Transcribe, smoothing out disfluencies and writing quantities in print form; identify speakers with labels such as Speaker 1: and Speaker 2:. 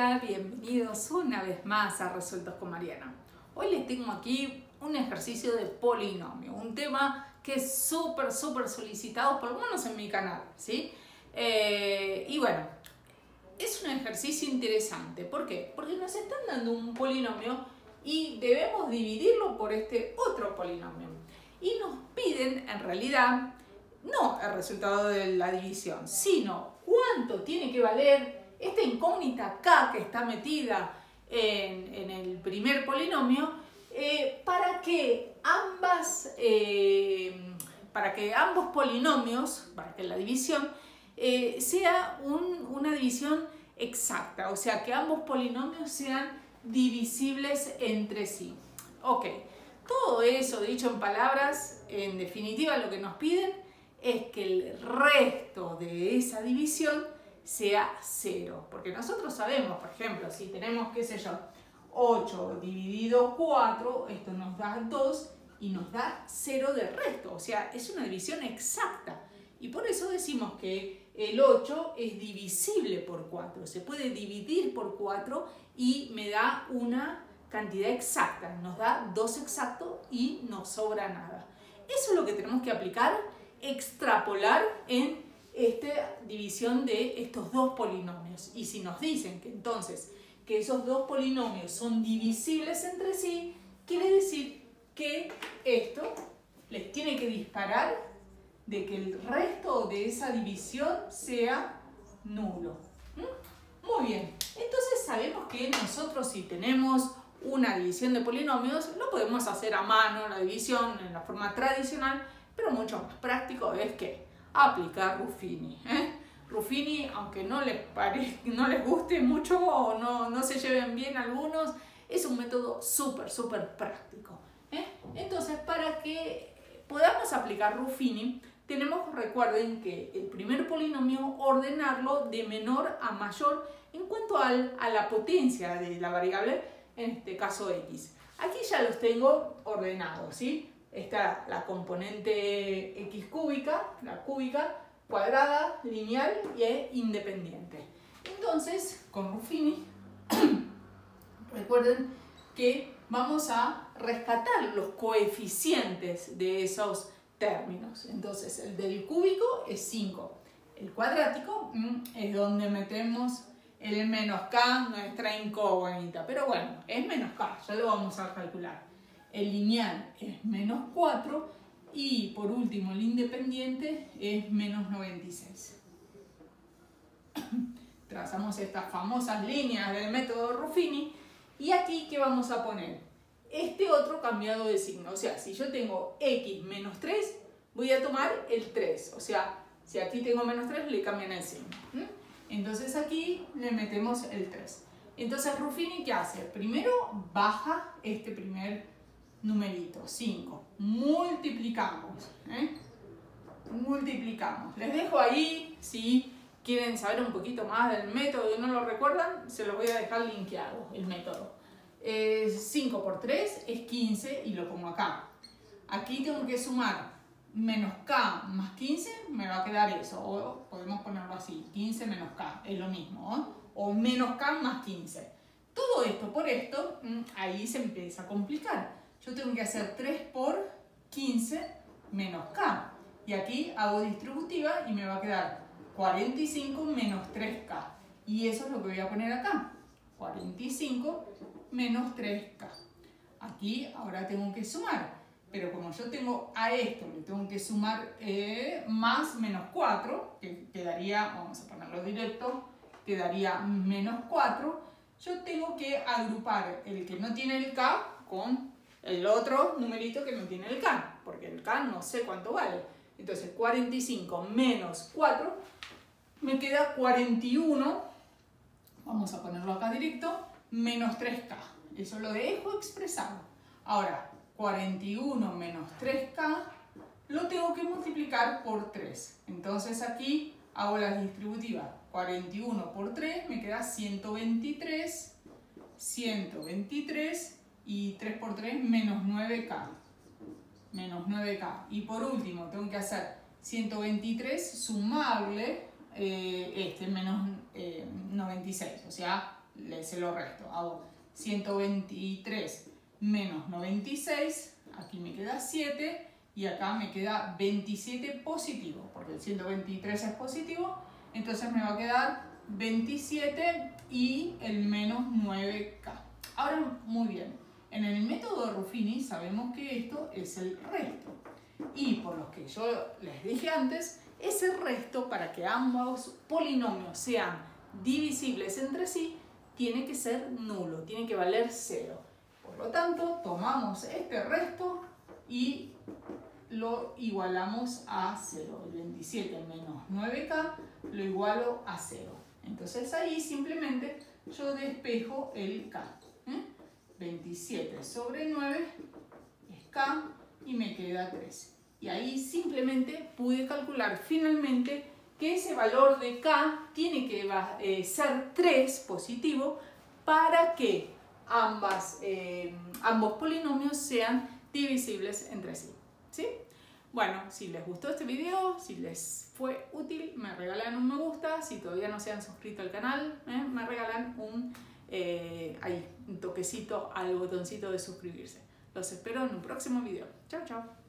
Speaker 1: Hola, bienvenidos una vez más a Resueltos con Mariana. Hoy les tengo aquí un ejercicio de polinomio, un tema que es súper solicitado, por lo menos en mi canal, ¿sí? Y bueno, es un ejercicio interesante. ¿Por qué? Porque nos están dando un polinomio y debemos dividirlo por este otro polinomio. Y nos piden, en realidad, no el resultado de la división, sino cuánto tiene que valer esta incógnita k que está metida en el primer polinomio para que ambos polinomios, para que la división sea una división exacta, o sea, que ambos polinomios sean divisibles entre sí. Ok, todo eso dicho en palabras, en definitiva lo que nos piden es que el resto de esa división sea 0. Porque nosotros sabemos, por ejemplo, si tenemos, qué sé yo, 8 dividido 4, esto nos da 2 y nos da 0 de resto. O sea, es una división exacta. Y por eso decimos que el 8 es divisible por 4. Se puede dividir por 4 y me da una cantidad exacta. Nos da 2 exactos y no sobra nada. Eso es lo que tenemos que aplicar, extrapolar en esta división de estos dos polinomios. Y si nos dicen que entonces que esos dos polinomios son divisibles entre sí, quiere decir que esto les tiene que disparar de que el resto de esa división sea nulo. Muy bien, entonces sabemos que nosotros si tenemos una división de polinomios, lo podemos hacer a mano, la división en la forma tradicional, pero mucho más práctico es que aplicar Ruffini. Ruffini, aunque no les guste mucho o no se lleven bien algunos, es un método súper práctico. Entonces, para que podamos aplicar Ruffini, recuerden que el primer polinomio ordenarlo de menor a mayor en cuanto a la potencia de la variable, en este caso x. Aquí ya los tengo ordenados, ¿sí? Está la componente x cúbica, la cúbica, cuadrada, lineal y independiente. Entonces, con Ruffini, recuerden que vamos a rescatar los coeficientes de esos términos. Entonces, el del cúbico es 5. El cuadrático es donde metemos el menos k, nuestra incógnita. Pero bueno, es menos k, ya lo vamos a calcular. El lineal es menos 4 y por último el independiente es menos 96. Trazamos estas famosas líneas del método Ruffini y aquí ¿qué vamos a poner? Este otro cambiado de signo, o sea, si yo tengo x menos 3, voy a tomar el 3, o sea, si aquí tengo menos 3 le cambian el signo. Entonces aquí le metemos el 3. Entonces Ruffini ¿qué hace? Primero baja este primer numerito, 5. Multiplicamos. Multiplicamos. Les dejo ahí, si quieren saber un poquito más del método y no lo recuerdan, se los voy a dejar linkeado, el método. 5 por 3 es 15 y lo pongo acá. Aquí tengo que sumar menos k más 15, me va a quedar eso. O podemos ponerlo así, 15 menos k, es lo mismo. O menos k más 15. Todo esto por esto, ahí se empieza a complicar. Yo tengo que hacer 3 por 15 menos k. Y aquí hago distributiva y me va a quedar 45 menos 3k. Y eso es lo que voy a poner acá. 45 menos 3k. Aquí ahora tengo que sumar. Pero como yo tengo a esto, le tengo que sumar más menos 4, que quedaría, vamos a ponerlo directo, quedaría menos 4. Yo tengo que agrupar el que no tiene el k con el otro numerito que no tiene el k, porque el k no sé cuánto vale. Entonces 45 menos 4 me queda 41, vamos a ponerlo acá directo, menos 3k. Eso lo dejo expresado. Ahora, 41 menos 3k lo tengo que multiplicar por 3. Entonces aquí hago la distributiva. 41 por 3 me queda 123. 123 y 3 por 3 menos 9k. Menos 9k. Y por último tengo que hacer 123 sumarle menos 96. O sea, se lo resto. Hago 123 menos 96, aquí me queda 7 y acá me queda 27 positivo, porque el 123 es positivo, entonces me va a quedar 27 y el menos 9K. Ahora, muy bien, en el método de Ruffini sabemos que esto es el resto. Y por lo que yo les dije antes, ese resto, para que ambos polinomios sean divisibles entre sí, tiene que ser nulo, tiene que valer 0. Por lo tanto, tomamos este resto y lo igualamos a 0. El 27 menos 9K lo igualo a 0. Entonces ahí simplemente yo despejo el K. 27 sobre 9 es K y me queda 3. Y ahí simplemente pude calcular finalmente que ese valor de K tiene que ser 3 positivo para que ambos polinomios sean divisibles entre sí. ¿Sí? Bueno, si les gustó este video, si les fue útil, me regalan un me gusta. Si todavía no se han suscrito al canal, me regalan un toquecito al botoncito de suscribirse. Los espero en un próximo video. Chao, chao.